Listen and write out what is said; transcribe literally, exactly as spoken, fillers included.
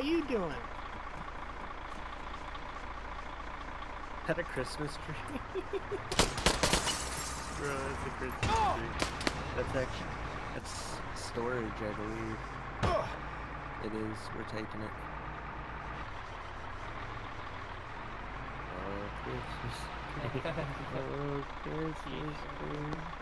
you doing? Had a Christmas tree. Bro, that's a Christmas Oh! tree. That's actually, that's storage, I believe. Oh! It is, we're taking it. Oh, Christmas tree. Oh, Christmas tree.